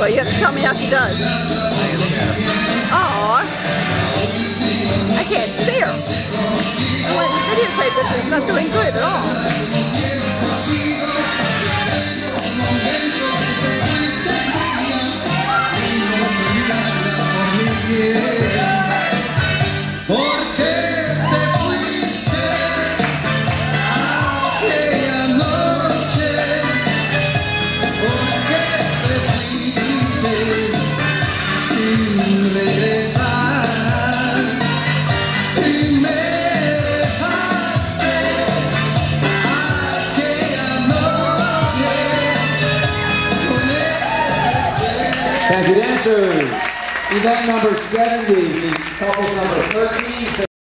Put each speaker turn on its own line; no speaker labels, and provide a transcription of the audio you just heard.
Well, you have to tell me how she does. Aww. I can't see her. I went to videotape this and she's not doing good at all.
Thank you, dancers. Event number 70, couples number 13.